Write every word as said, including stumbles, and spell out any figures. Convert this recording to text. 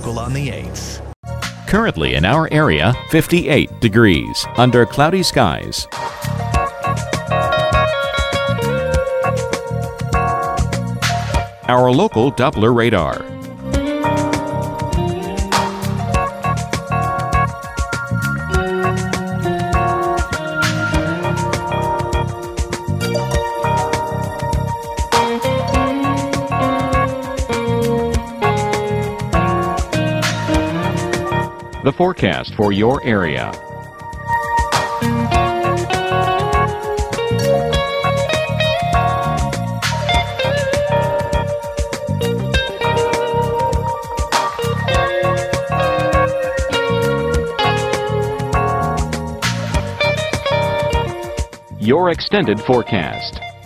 local on the eights. Currently in our area, fifty-eight degrees under cloudy skies. Our local Doppler radar. The forecast for your area. Your extended forecast.